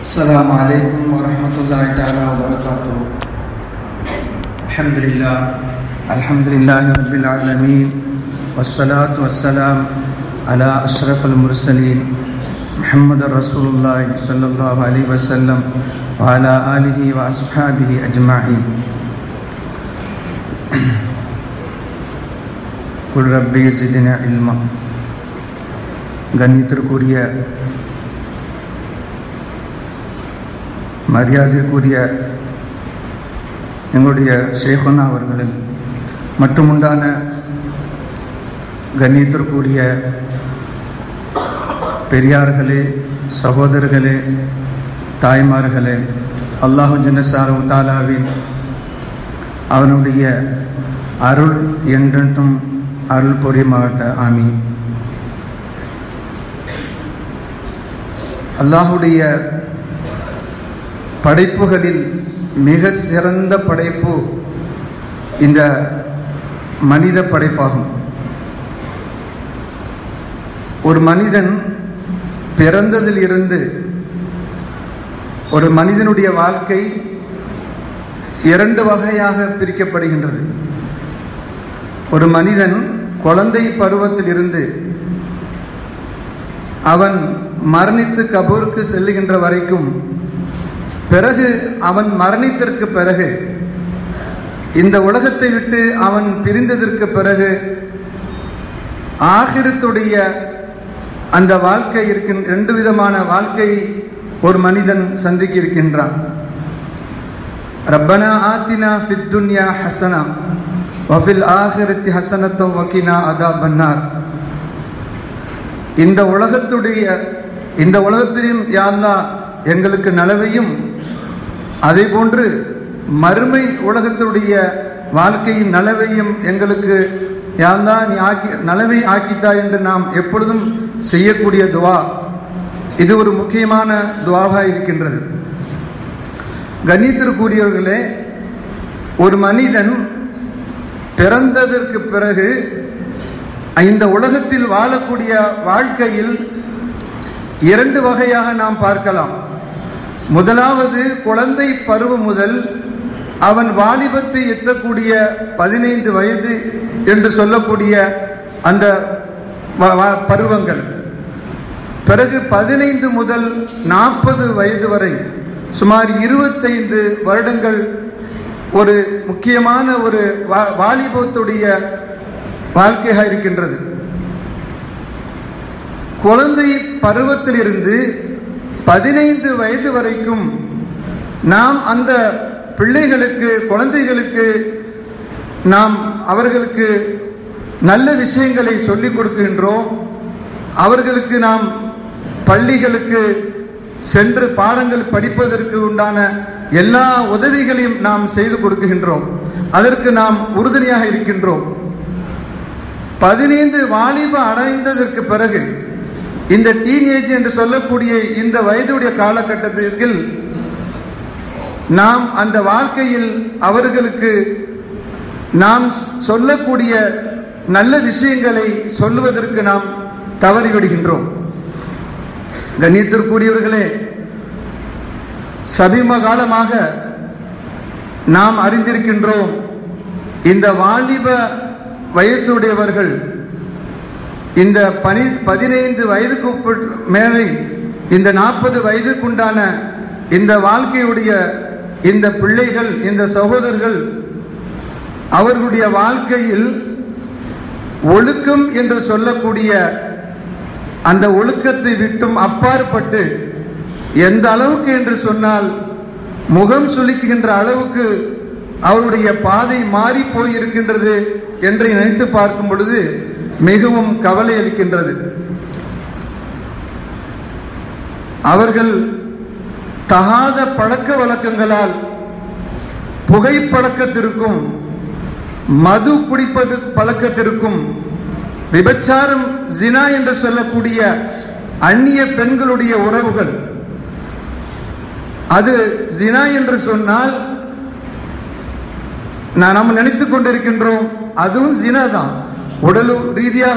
السلام عليكم ورحمة الله تعالى وبركاته. الحمد لله رب العالمين والصلاة والسلام على أشرف المرسلين محمد رسول الله صلى الله عليه وسلم وعلى آله وأصحابه أجمعين. قل ربي زدنا علما. கண்ணியத்திற்குரிய மரியாதைக்குரிய எங்களுடைய ஷேகுனா அவர்களின் மட்டுமுண்டான கண்ணியத்திற்குரிய பெரியார்களே, சகோதரர்களே, தாய்மார்களே, அல்லாஹு ஜன்னசாரு தாலாவின் அவனுடைய அருள் என்றென்றும் அருள் புரிமாட்ட ஆமீன். அல்லாஹுடைய படைப்புகளில் மிக சிறந்த படைப்பு இந்த மனித படைப்பாகும். ஒரு மனிதன் பிறந்ததில் இருந்து ஒரு மனிதனுடைய வாழ்க்கை இரண்டு வகையாக பிரிக்கப்படுகின்றது. ஒரு மனிதன் குழந்தை பருவத்தில் இருந்து அவன் மரணித்து கபூருக்கு செல்லுகின்ற வரைக்கும், பிறகு அவன் மரணித்திற்கு பிறகு, இந்த உலகத்தை விட்டு அவன் பிரிந்ததற்கு பிறகு ஆகிரத்துடைய அந்த வாழ்க்கை ரெண்டு விதமான வாழ்க்கை ஒரு மனிதன் சந்திக்க இருக்கின்றான். ரப்பனா ஆத்தினா ஃபித் துன்யா ஹஸனா வஃபில் ஆகிரத்தி ஹஸனத்தோ வகினா அதாபன்னார். இந்த உலகத்திலும் யா அல்லாஹ் எங்களுக்கு நலவையும், அதே போன்று மறுமை உலகத்துடைய வாழ்க்கையின் நலவையும் எங்களுக்கு யா அல்லாஹ் நீ நலவை ஆக்கித்தா என்று நாம் எப்பொழுதும் செய்யக்கூடிய துவா. இது ஒரு முக்கியமான துவாவாக இருக்கின்றது. கண்ணியத்திற்குரியவர்களே, ஒரு மனிதன் பிறந்ததற்கு பிறகு இந்த உலகத்தில் வாழக்கூடிய வாழ்க்கையில் இரண்டு வகையாக நாம் பார்க்கலாம். முதலாவது, குழந்தை பருவம் முதல் அவன் வாலிபத்தை எட்டக்கூடிய 15 வயது என்று சொல்லக்கூடிய அந்த பருவங்கள். பிறகு 15 முதல் 40 வயது வரை சுமார் 25 வருடங்கள் ஒரு முக்கியமான ஒரு வாலிபத்துடைய வாழ்க்கையாக இருக்கின்றது. குழந்தை பருவத்திலிருந்து 15 வயது வரைக்கும் நாம் அந்த பிள்ளைகளுக்கு, குழந்தைகளுக்கு நாம் அவர்களுக்கு நல்ல விஷயங்களை சொல்லிக் கொடுக்கின்றோம். அவர்களுக்கு நாம் பள்ளிகளுக்கு சென்று பாடங்கள் படிப்பதற்கு உண்டான எல்லா உதவிகளையும் நாம் செய்து கொடுக்கின்றோம். அதற்கு நாம் உறுதுணையாக இருக்கின்றோம். 15 வாலிப அடைந்ததற்கு பிறகு, இந்த டீனேஜ் என்று சொல்லக்கூடிய இந்த வயதுடைய காலகட்டத்தில் நாம் அந்த வாழ்க்கையில் அவர்களுக்கு நாம் சொல்லக்கூடிய நல்ல விஷயங்களை சொல்லுவதற்கு நாம் தவறிவிடுகின்றோம். கண்ணியத்திற்குரியவர்களே, சமீப காலமாக நாம் அறிந்திருக்கின்றோம், இந்த வாலிப வயசுடையவர்கள் இந்த 15 வயதுக்கு மேலே இந்த 40 வயதுக்குண்டான இந்த வாழ்க்கையுடைய இந்த பிள்ளைகள், இந்த சகோதரர்கள் அவர்களுடைய வாழ்க்கையில் ஒழுக்கம் என்று சொல்லக்கூடிய அந்த ஒழுக்கத்தை விட்டும் அப்பாற்பட்டு, எந்த அளவுக்கு என்று சொன்னால் முகம் சுளிக்கின்ற அளவுக்கு அவருடைய பாதை மாறி போயிருக்கின்றது என்று நினைத்து பார்க்கும் பொழுது மிகவும் கவலை அளிக்கின்றது. அவர்கள் தகாத பழக்க வழக்கங்களால், புகைப்பழக்கத்திற்கும் மது குடிப்பது பழக்கத்திற்கும், விபச்சாரம் ஜினா என்று சொல்லக்கூடிய அந்நிய பெண்களுடைய உறவுகள், அது ஜினா என்று சொன்னால் நாம் நினைத்துக் கொண்டிருக்கின்றோம் அதுவும் ஜினா தான். உடல் ரீதியாக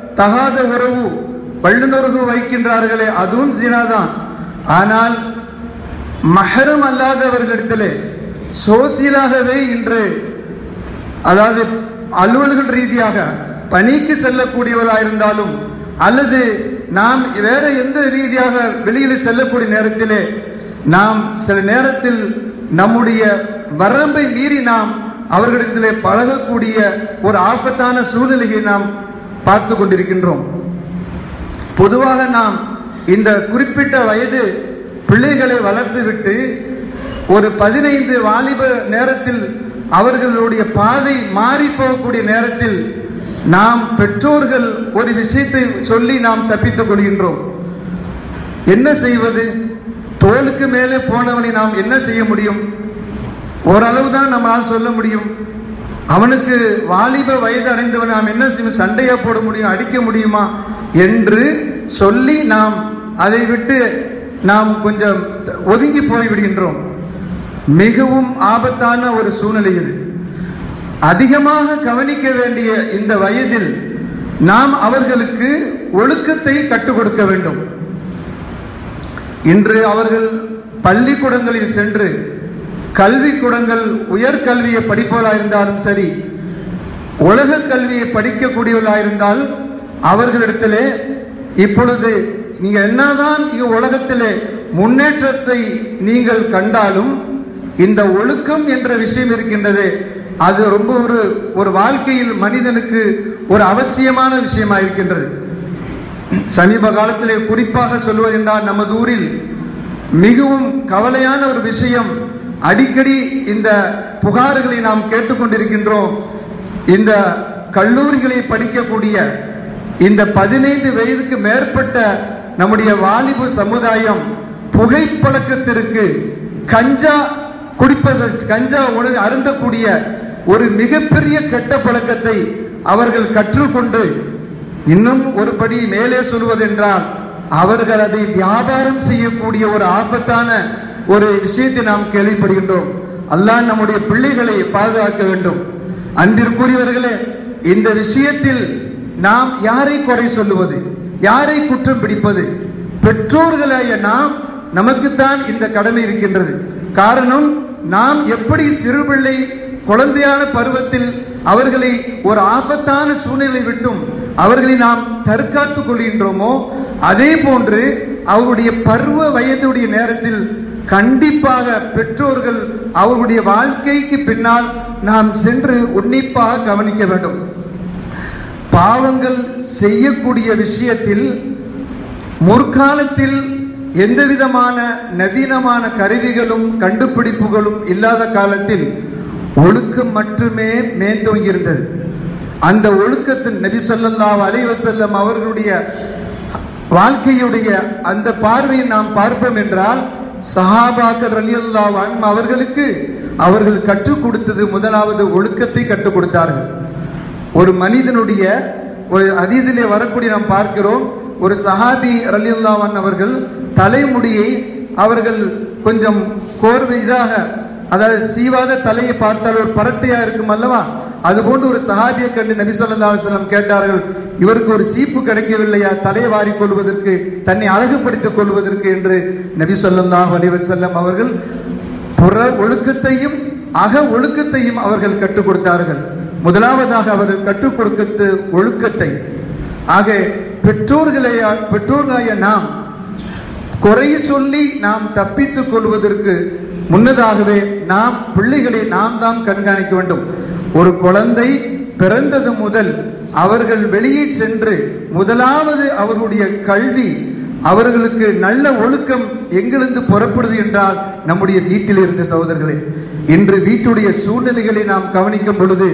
தகாத உறவு வல்லுநர்கள் வைக்கின்றார்களே, அதுவும் ஜினா தான். ஆனால் மஹரம் அல்லாதவர்களிடத்திலே சோசியலாகவே இன்று, அதாவது அலுவல்கள் ரீதியாக பணிக்கு செல்லக்கூடியவர்களாக இருந்தாலும் அல்லது நாம் வேற எந்த ரீதியாக வெளியில் செல்லக்கூடிய நேரத்திலே நாம் சில நேரத்தில் நம்முடைய வரம்பை மீறி நாம் அவர்களிடத்திலே பழகக்கூடிய ஒரு ஆபத்தான சூழ்நிலையை நாம் பார்த்து கொண்டிருக்கின்றோம். பொதுவாக நாம் இந்த குறிப்பிட்ட வயது பிள்ளைகளை வளர்த்துவிட்டு ஒரு 15 வாலிப நேரத்தில் அவர்களுடைய பாதை மாறி போகக்கூடிய நேரத்தில் நாம் பெற்றோர்கள் ஒரு விஷயத்தை சொல்லி நாம் தப்பித்துக் கொள்கின்றோம். என்ன செய்வது? தோளுக்கு மேலே போனவனை நாம் என்ன செய்ய முடியும்? ஓரளவு தான் நம்மளால் சொல்ல முடியும். அவனுக்கு வாலிப வயது அடைந்தவன் நாம் என்ன செய்வோம்? சண்டையா போட முடியும், அடிக்க முடியுமா என்று சொல்லி நாம் அதை விட்டு நாம் கொஞ்சம் ஒதுங்கி போய்விடுகின்றோம். மிகவும் ஆபத்தான ஒரு சூழ்நிலை இது. அதிகமாக கவனிக்க வேண்டிய இந்த வயதில் நாம் அவர்களுக்கு ஒழுக்கத்தை கற்றுக் கொடுக்க வேண்டும். இன்று அவர்கள் பள்ளிக்கூடங்களில் சென்று கல்விக்கூடங்கள் உயர்கல்வியை படிப்பவர்களாக இருந்தாலும் சரி, உலக கல்வியை படிக்கக்கூடியவர்களாக இருந்தால் அவர்களிடத்திலே இப்பொழுது நீங்க என்னதான் உலகத்திலே முன்னேற்றத்தை நீங்கள் கண்டாலும் இந்த ஒழுக்கம் என்ற விஷயம் இருக்கின்றது, அது ரொம்ப ஒரு வாழ்க்கையில் மனிதனுக்கு ஒரு அவசியமான விஷயமா இருக்கின்றது. சமீப காலத்திலே குறிப்பாக சொல்வதென்றால் நமது ஊரில் மிகவும் கவலையான ஒரு விஷயம், அடிக்கடி இந்த புகார்களை நாம் கேட்டுக்கொண்டிருக்கின்றோம். இந்த கல்லூரிகளை படிக்கக்கூடிய இந்த 15 வயதுக்கு மேற்பட்ட நம்முடைய வாலிப சமுதாயம் புகைப்பழக்கத்திற்கு, கஞ்சா குடிப்பதற்கு, கஞ்சா உணவு அருந்தக்கூடிய ஒரு மிகப்பெரிய கெட்ட பழக்கத்தை அவர்கள் கற்றுக்கொண்டு, இன்னும் ஒரு படி மேலே சொல்வதென்றால் அவர்கள் அதை வியாபாரம் செய்யக்கூடிய ஒரு ஆபத்தான ஒரு விஷயத்தை நாம் கேள்விப்படுகின்றோம். அல்லாஹ் நம்முடைய பிள்ளைகளை பாதுகாக்க வேண்டும். அன்பிற்குரியவர்களே, இந்த விஷயத்தில் நாம் யாரை குறை சொல்லுவது, யாரை குற்றம் பிடிப்பது? பெற்றோர்களாய நாம், நமக்குத்தான் இந்த கடமை இருக்கின்றது. காரணம், நாம் எப்படி சிறுபிள்ளை குழந்தையான பருவத்தில் அவர்களை ஒரு ஆபத்தான சூழ்நிலை விட்டும் அவர்களை நாம் தற்காத்துக் கொள்கின்றோமோ, அதே போன்று அவருடைய பருவ வயதுடைய நேரத்தில் கண்டிப்பாக பெற்றோர்கள் அவருடைய வாழ்க்கைக்கு பின்னால் நாம் சென்று உன்னிப்பாக கவனிக்க வேண்டும். பாவங்கள் செய்யக்கூடிய விஷயத்தில் முற்காலத்தில் எந்த விதமான நவீனமான கருவிகளும் கண்டுபிடிப்புகளும் இல்லாத காலத்தில் ஒழுக்கம் மட்டுமே மேந்தோங்கி இருந்தது. அந்த ஒழுக்கத்தின் நபி ஸல்லல்லாஹு அலைஹி வஸல்லம் அவர்களுடைய வாழ்க்கையுடைய அந்த பார்வையை நாம் பார்ப்போம் என்றால், சஹாபாக்கள் ரலியல்லாஹு அன்ஹும் அவர்களுக்கு அவர்கள் கற்றுக் கொடுத்தது முதலாவது ஒழுக்கத்தை கற்றுக் கொடுத்தார்கள். ஒரு மனிதனுடைய ஒரு ஹதீஸிலே வரக்கூடிய நாம் பார்க்கிறோம், ஒரு சஹாபி ரலியல்லாஹு அன்ஹு அவர்கள் தலைமுடியை அவர்கள் கொஞ்சம் கோர்வை இதாக, அதாவது சீவாத தலையை பார்த்தால் ஒரு பரட்டையா இருக்கும் அல்லவா, அதுபோன்று ஒரு சஹாபியை கண்டு நபி ஸல்லல்லாஹு அலைஹி வஸல்லம் கேட்டார்கள், இவருக்கு ஒரு சீப்பு கிடைக்கவில்லையா தலையை வாரிக் கொள்வதற்கு, தன்னை அழகுபடுத்திக் கொள்வதற்கு என்று நபி ஸல்லல்லாஹு அலைஹி வஸல்லம் அவர்கள் புற ஒழுக்கத்தையும் அக ஒழுக்கத்தையும் அவர்கள் கற்றுக் கொடுத்தார்கள். முதலாவதாக அவர்கள் கற்றுக் கொடுத்த ஒழுக்கத்தை. ஆக பெற்றோர்களாய நாம் குறை சொல்லி நாம் தப்பித்துக் கொள்வதற்கு முன்னதாகவே நாம் பிள்ளைகளை நாம் தான் கண்காணிக்க வேண்டும். ஒரு குழந்தை பிறந்தது முதல் அவர்கள் வெளியே சென்று முதலாவது அவர்களுடைய கல்வி, அவர்களுக்கு நல்ல ஒழுக்கம் எங்கிருந்து புறப்படுது என்றால் நம்முடைய வீட்டில் இருந்த சகோதரர்களே. இன்று வீட்டுடைய சூழ்நிலைகளை நாம் கவனிக்கும் பொழுது,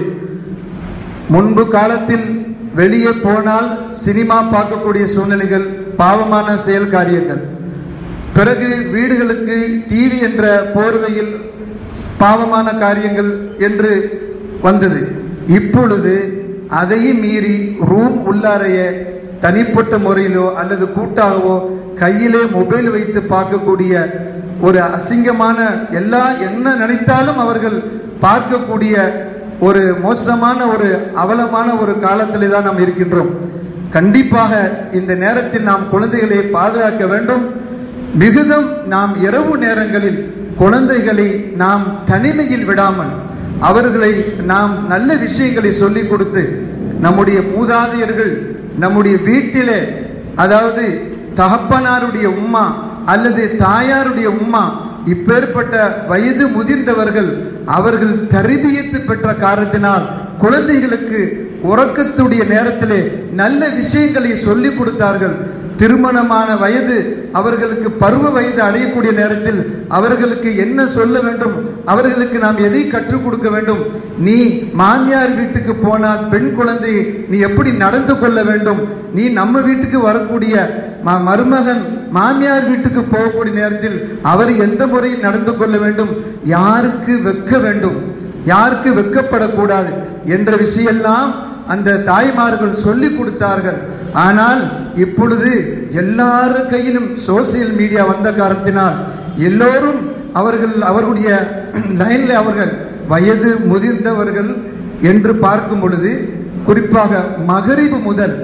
முன்பு காலத்தில் வெளியே போனால் சினிமா பார்க்கக்கூடிய சூழ்நிலைகள், பாவமான செயல் காரியங்கள். பிறகு வீடுகளுக்கு டிவி என்ற போர்வையில் பாவமான காரியங்கள் என்று வந்தது. இப்பொழுது அதையும் மீறி ரூம் உள்ளாரைய தனிப்பட்ட முறையிலோ அல்லது கூட்டாகவோ கையிலே மொபைல் வைத்து பார்க்கக்கூடிய ஒரு அசிங்கமான, என்ன நினைத்தாலும் அவர்கள் பார்க்கக்கூடிய ஒரு மோசமான ஒரு அவலமான ஒரு காலத்திலே தான் நாம் இருக்கின்றோம். கண்டிப்பாக இந்த நேரத்தில் நாம் குழந்தைகளை பாதுகாக்க வேண்டும். மிகுதம் நாம் இரவு நேரங்களில் குழந்தைகளை நாம் தனிமையில் விடாமல் அவர்களை நாம் நல்ல விஷயங்களை சொல்லிக் கொடுத்து, நம்முடைய மூதாதையர்கள் நம்முடைய வீட்டிலே, அதாவது தகப்பனாருடைய உம்மா அல்லது தாயாருடைய உம்மா, இப்பேற்பட்ட வயது முதிர்ந்தவர்கள், அவர்கள் தர்பியத்து பெற்ற காரணத்தினால் குழந்தைகளுக்கு உறக்கத்துடைய நேரத்திலே நல்ல விஷயங்களை சொல்லிக் கொடுத்தார்கள். திருமணமான வயது, அவர்களுக்கு பருவ வயது அடையக்கூடிய நேரத்தில் அவர்களுக்கு என்ன சொல்ல வேண்டும், அவர்களுக்கு நாம் எதை கற்றுக் கொடுக்க வேண்டும், நீ மாமியார் வீட்டுக்கு போனால் பெண் குழந்தை நீ எப்படி நடந்து கொள்ள வேண்டும், நீ நம்ம வீட்டுக்கு வரக்கூடிய மருமகன் மாமியார் வீட்டுக்கு போகக்கூடிய நேரத்தில் அவர் எந்த முறையில் நடந்து கொள்ள வேண்டும், யாருக்கு வெட்க வேண்டும், யாருக்கு வெட்கப்படக்கூடாது என்ற விஷயமெல்லாம் அந்த தாய்மார்கள் சொல்லிக் கொடுத்தார்கள். ஆனால் இப்பொழுது எல்லார் கையிலும் சோசியல் மீடியா வந்த காரணத்தினால் எல்லோரும் அவர்களுடைய லைன்ல அவர்கள் வயது முதிர்ந்தவர்கள் என்று பார்க்கும் பொழுது, குறிப்பாக மகரிபு முதல்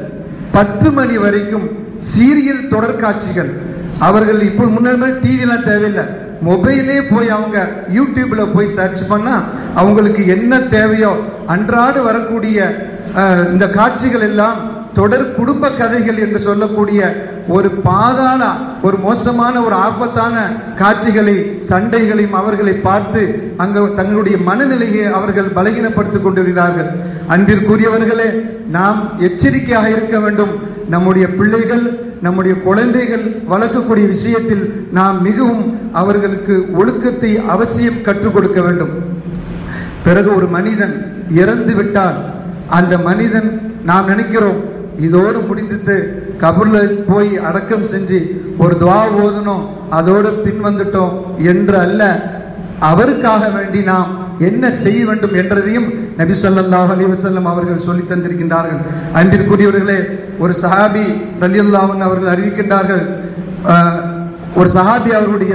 10 மணி வரைக்கும் சீரியல் தொடர்காட்சிகள். அவர்கள் இப்போ முன்னாடி டிவிலாம் தேவையில்லை, மொபைலே போய் அவங்க யூடியூப்ல போய் சர்ச் பண்ணா அவங்களுக்கு என்ன தேவையோ அன்றாடு வரக்கூடிய இந்த காட்சிகள் எல்லாம் தொடர் குடும்ப கதைகள் என்று சொல்லக்கூடிய ஒரு பாதாள, ஒரு மோசமான, ஒரு ஆபத்தான காட்சிகளை, சண்டைகளையும் அவர்களை பார்த்து அங்கு தங்களுடைய மனநிலையை அவர்கள் பலகீனப்படுத்திக் கொண்டிருக்கிறார்கள். அன்பிற்குரியவர்களே, நாம் எச்சரிக்கையாக இருக்க வேண்டும். நம்முடைய பிள்ளைகள், நம்முடைய குழந்தைகள் வளர்க்கக்கூடிய விஷயத்தில் நாம் மிகவும் அவர்களுக்கு ஒழுக்கத்தை அவசியம் கற்றுக் கொடுக்க வேண்டும். பிறகு ஒரு மனிதன் இறந்து விட்டால் அந்த மனிதன், நாம் நினைக்கிறோம் இதோடு முடிந்துட்டு கபர்ல போய் அடக்கம் செஞ்சு ஒரு துவா ஓதணும், அதோடு பின் வந்துட்டோம் என்று அல்ல. அவருக்காக வேண்டி நாம் என்ன செய்ய வேண்டும் என்றதையும் நபி ஸல்லல்லாஹு அலைஹி வஸல்லம் அவர்கள் சொல்லி தந்திருக்கின்றார்கள். அன்பிற்குரியவர்களே, ஒரு சஹாபி ரலியல்லாஹு அன்ஹு அவர்கள் அறிவிக்கின்றார்கள், ஒரு சஹாபி அவர்களுடைய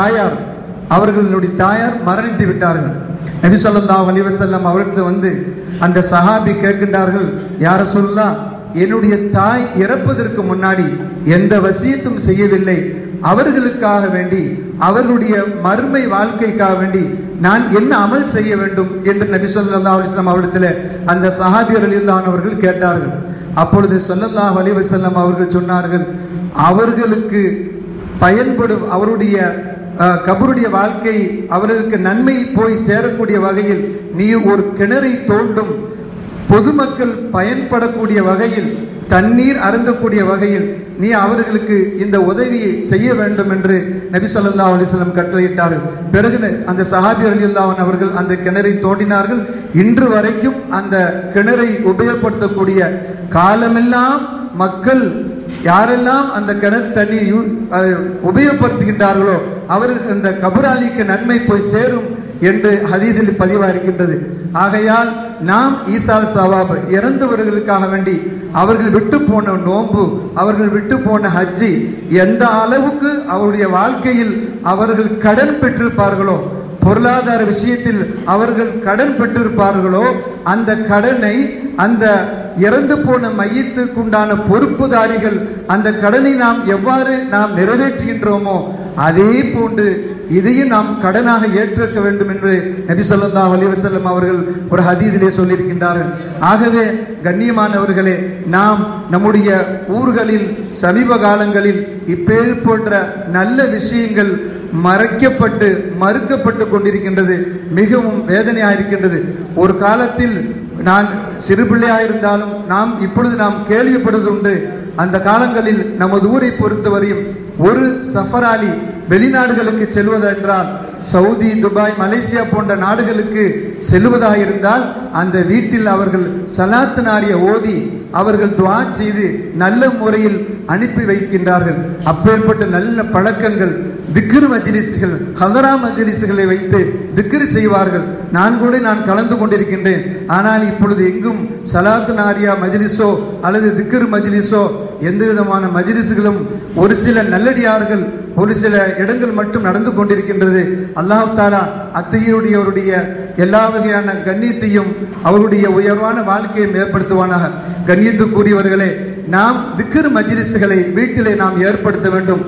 தாயார் மரணித்து விட்டார்கள். நபி ஸல்லல்லாஹு அலைஹி வஸல்லம் அவர்களுக்கு வந்து அந்த சஹாபி கேட்கின்றார்கள், யா ரசூலுல்லாஹ், என்னுடைய தாய் இறப்பதற்கு முன்னாடி எந்த வசியத்தும் செய்யவில்லை, அவர்களுக்காக வேண்டி, அவர்களுடைய மறுமை வாழ்க்கைக்காக வேண்டி நான் என்ன அமல் செய்ய வேண்டும் என்று நபி ஸல்லல்லாஹு அலைஹி வஸல்லம் அவரிடத்தில் அந்த சஹாபி ரலியல்லாஹு அன்ஹு அவர்கள் கேட்டார்கள். அப்பொழுது ஸல்லல்லாஹு அலைஹி வஸல்லம் அவர்கள் சொன்னார்கள், அவர்களுக்கு பயன்படும், அவருடைய கபருடைய வாழ்க்கை அவர்களுக்கு நன்மை போய் சேரக்கூடிய வகையில் நீ ஒரு கிணறை தோண்டும், பொதுமக்கள் பயன்படக்கூடிய வகையில், தண்ணீர் அருந்தக்கூடிய வகையில் நீ அவர்களுக்கு இந்த உதவியை செய்ய வேண்டும் என்று நபி ஸல்லல்லாஹு அலைஹி வஸல்லம் கட்டளையிட்டார்கள். பிறகு அந்த சஹாபி ரலியல்லாஹு அன்ஹு அவர்கள் அந்த கிணறை தோண்டினார்கள். இன்று வரைக்கும் அந்த கிணறை உபயோகப்படுத்தக்கூடிய காலமெல்லாம் மக்கள் யாரெல்லாம் அந்த கிணறு தண்ணீர் உபயோகப்படுத்துகின்றார்களோ அவருக்கு அந்த கபராளிக்கு நன்மை போய் சேரும் என்று ஹதீஸில் பதிவாக இருக்கின்றது. ஆகையால் நாம் ஈசால் சவாப், இறந்தவர்களுக்காக வேண்டி அவர்கள் விட்டு போன நோன்பு, அவர்கள் விட்டு போன ஹஜ்ஜி, எந்த அளவுக்கு அவருடைய வாழ்க்கையில் அவர்கள் கடன் பெற்றிருப்பார்களோ, பொருளாதார விஷயத்தில் அவர்கள் கடன் பெற்றிருப்பார்களோ, அந்த கடனை அந்த இறந்து போன மையத்துக்குண்டான பொறுப்புதாரிகள் அந்த கடனை நாம் எவ்வாறு நாம் நிறைவேற்றுகின்றோமோ அதே போன்று இதையும் நாம் கடனாக ஏற்றிருக்க வேண்டும் என்று நபி ஸல்லல்லாஹு அலைஹி வஸல்லம் அவர்கள் ஒரு ஹதீஸிலே சொல்லியிருக்கின்றார்கள். ஆகவே கண்ணியமானவர்களே, நாம் நம்முடைய ஊர்களில் சமீப காலங்களில் இப்பேர் போன்ற நல்ல விஷயங்கள் மறைக்கப்பட்டு மறுக்கப்பட்டு கொண்டிருக்கின்றது. மிகவும் வேதனையாக இருக்கின்றது. ஒரு காலத்தில் நான் சிறு பிள்ளையாக இருந்தாலும் இப்பொழுது நாம் கேள்விப்படுவதுண்டு. அந்த காலங்களில் நமது ஊரை பொறுத்தவரையும் ஒரு சஃபராலி வெளிநாடுகளுக்கு செல்வதென்றால், சவுதி, துபாய், மலேசியா போன்ற நாடுகளுக்கு செல்வதாக இருந்தால் அந்த வீட்டில் அவர்கள் சலாத்து நாரிய ஓதி அவர்கள் துஆ செய்து நல்ல முறையில் அனுப்பி வைக்கின்றார்கள். அப்பேற்பட்ட நல்ல பழக்கங்கள், திக்ர் மஜ்லிஸ்கள், ஹதரா மஜ்லிஸ்களை வைத்து திக்ர் செய்வார்கள். நான் கலந்து கொண்டிருக்கின்றேன். ஆனால் இப்பொழுது எங்கும் சலாத்து நாரியா மஜ்லிஸோ அல்லது திக்ர் மஜ்லிஸோ எந்த விதமான மஜ்லிஸ்களும் ஒரு சில நல்லடியார்கள் ஒரு சில இடங்கள் மட்டும் நடந்து கொண்டிருக்கின்றது. அல்லாஹ் தஆலா அத்தகையோருடைய எல்லா வகையான கண்ணியத்தையும் அவருடைய உயர்வான வாழ்க்கையை ஏற்படுத்துவானாக. கண்ணியத்துக்குரியவர்களே, நாம் திக்ர் மஜ்லிஸ்களை வீட்டிலே நாம் ஏற்படுத்த வேண்டும்.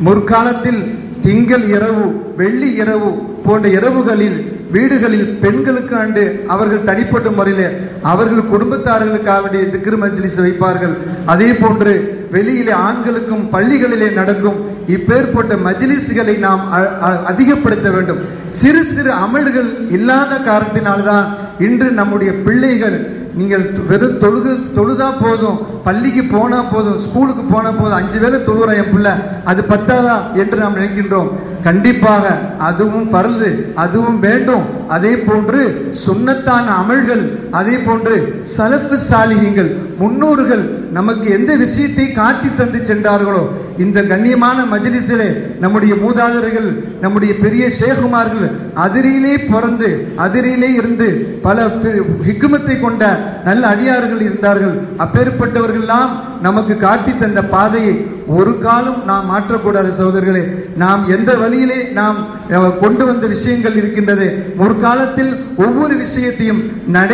முற்காலத்தில் திங்கள் இரவு, வெள்ளி இரவு போன்ற இரவுகளில் வீடுகளில் பெண்களுக்கு ஆண்டு அவர்கள் தனிப்பட்ட முறையில் அவர்கள் குடும்பத்தார்களுக்காக வேண்டிய திக்ர் மஜ்லிஸ் வைப்பார்கள். அதே போன்று வெளியிலே ஆண்களுக்கும் பள்ளிகளிலே நடக்கும் இப்பேற்பட்ட மஜ்லிஸ்களை நாம் அதிகப்படுத்த வேண்டும். சிறு சிறு அமல்கள் இல்லாத காரணத்தினால்தான் இன்று நம்முடைய பிள்ளைகள் நீங்கள் வெறும் தொழுதா போதும், பள்ளிக்கு போனா போதும், ஸ்கூலுக்கு போனா போதும், 5 வேளை தொழுற என் பிள்ளை அது பத்தாதா என்று நாம் நினைக்கின்றோம். கண்டிப்பாக அதுவும் ஃபர்து, அதுவும் வேண்டும். அதே போன்று சுன்னத்தான அமல்கள், அதே போன்று சலஃபு சாலிஹீன்கள் முன்னோர்கள் நமக்கு எந்த விஷயத்தை காட்டி தந்து சென்றார்களோ இந்த கண்ணியமான மஜ்லிஸிலே நம்முடைய மூதாதையர்கள், நம்முடைய பெரிய ஷேகுமார்கள் அதிரியிலே பிறந்து அதிரியிலே இருந்து பல ஹிக்மத்தை கொண்ட நல்ல அடியார்கள் இருந்தார்கள். அப்பேற்பட்டவர்கள்லாம் நமக்கு காட்டி தந்த பாதையை ஒரு காலம் நாம் மாற்றக்கூடாது சகோதரர்களே. நாம் எந்த வழியிலே நாம் கொண்டு வந்த விஷயங்கள் இருக்கின்றது. முற்காலத்தில் ஒவ்வொரு விஷயத்தையும்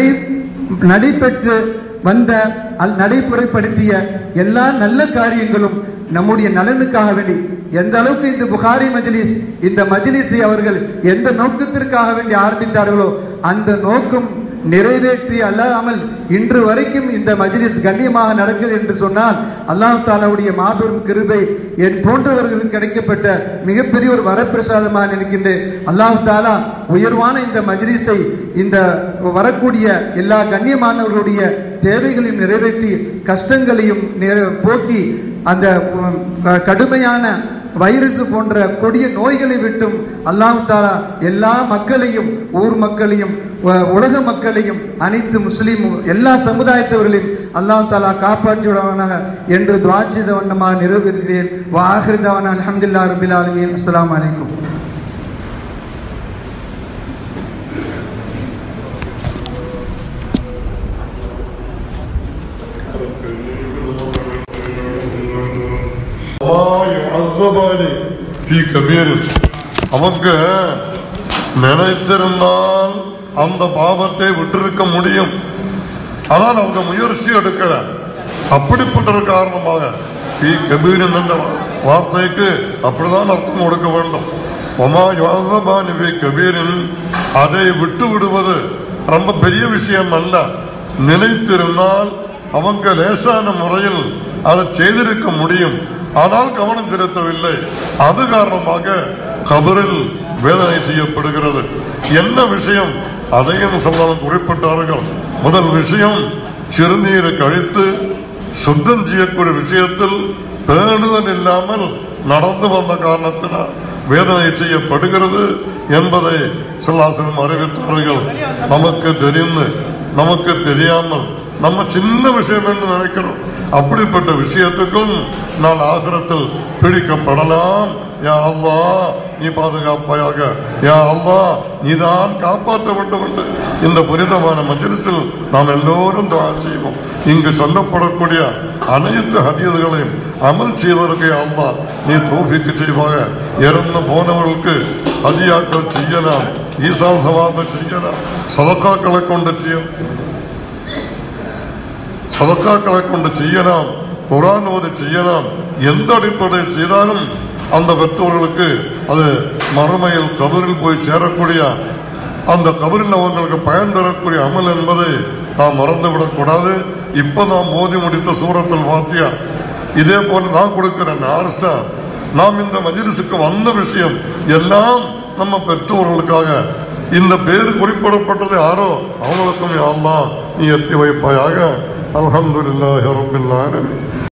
நடைபெற்று வந்த நடைமுறைப்படுத்திய எல்லா நல்ல காரியங்களும் நம்முடைய நலனுக்காக வேண்டி எந்த அளவுக்கு இந்த புகாரி மஜ்லிஸ், இந்த மஜ்லிஸை அவர்கள் எந்த நோக்கத்திற்காக வேண்டி ஆரம்பித்தார்களோ அந்த நோக்கம் நிறைவேற்றி அல்லாமல் இன்று வரைக்கும் இந்த மஜ்லிஸ் கண்ணியமாக நடக்குது என்று சொன்னால் அல்லாஹ் தாலாவுடைய மாபெரும் கிருபை, என் போன்றவர்களுக்கு கிடைக்கப்பட்ட மிகப்பெரிய ஒரு வரப்பிரசாதமாக நினைக்கின்றேன். அல்லாஹ் தாலா உயர்வான இந்த மஜ்லிஸை, இந்த வரக்கூடிய எல்லா கண்ணியமானவர்களுடைய தேவைகளையும் நிறைவேற்றி கஷ்டங்களையும் போக்கி அந்த கடுமையான வைரஸ் போன்ற கொடிய நோய்களை விட்டும் அல்லாஹ் தாலா எல்லா மக்களையும், ஊர் மக்களையும், உலக மக்களையும், அனைத்து முஸ்லீம் எல்லா சமுதாயத்தவர்களையும் அல்லாஹ் தாலா காப்பாற்றி விடுவானாக என்று துஆ செய்த வண்ணமாக நிறைவேறுகிறேன். வஆகிரு தஅவானா அல்ஹம்துலில்லாஹி ரப்பில் ஆலமீன். அஸ்ஸலாமு அலைக்கும். அவங்க நினைத்திருந்தால் அந்த பாவத்தை விட்டிருக்க முடியும். ஆனால் அவங்க முயற்சி எடுக்கிற அப்படிப்பட்ட காரணமாக என்ற வார்த்தைக்கு அப்படிதான் அர்த்தம் கொடுக்க வேண்டும். அதை விட்டு விடுவது ரொம்ப பெரிய விஷயம் அல்ல. நினைத்திருந்தால் அவங்க லேசான முறையில் அதை செய்திருக்க முடியும். ஆனால் கவனம் செலுத்தவில்லை. அது காரணமாக கபரில் வேதனை செய்யப்படுகிறது. என்ன விஷயம் அதையும் சொல்லலாம் குறிப்பிட்டார்கள். முதல் விஷயம், சிறுநீரை கழித்து சுத்தம் செய்யக்கூடிய விஷயத்தில் பேணுதல் இல்லாமல் நடந்து வந்த காரணத்தினால் வேதனை செய்யப்படுகிறது என்பதை ஸல்லல்லாஹு அறிவித்தார்கள். நமக்கு தெரிந்து நமக்கு தெரியாமல் நம்ம சின்ன விஷயம் என்று நினைக்கிறோம். அப்படிப்பட்ட விஷயத்துக்கும் நான் ஆகிரத்தில் பிடிக்கப்படலாம். யா அல்லாஹ் நீ பாதுகாப்பாயாக, யா அல்லாஹ் நீதான் காப்பாற்ற வேண்டும் என்று இந்த புனிதமான மஜ்லிஸில் நாம் எல்லோரும் துஆ செய்வோம். இங்கு சொல்லப்படக்கூடிய அனைத்து ஹதீஸ்களையும் அமல் செய்வதற்கு யா அல்லாஹ் நீ தௌஃபீக் செய்வாக. இறந்து போனவர்களுக்கு ஹதியாக்கள் செய்யலாம், ஈசா சவாபை செய்யலாம், சதகாக்களை கொண்டு செய்யலாம், குர்ஆன் ஓதி செய்யலாம். எந்த அடிப்படையில் செய்தாலும் அந்த பெற்றோர்களுக்கு அது மறுமையில் கபரில் போய் சேரக்கூடிய, அந்த கபரில் அவங்களுக்கு பயன் தரக்கூடிய அமல் என்பதை நாம் மறந்துவிடக்கூடாது. இப்ப நாம் ஓதி முடித்த சூரத்துல் ஃபாத்திஹா, இதே போல நான் கொடுக்கிறேன் அரசா, நாம் இந்த மஜ்லிஸுக்கு வந்த விஷயம் எல்லாம் நம்ம பெற்றோர்களுக்காக. இந்த பேர் குறிப்பிடப்பட்டது யாரோ அவங்களுக்கும் யா அல்லாஹ் நீ எத்தி வைப்பாயாக. அல்ஹம்துலில்லாஹி ரப்பில் ஆலமீன்.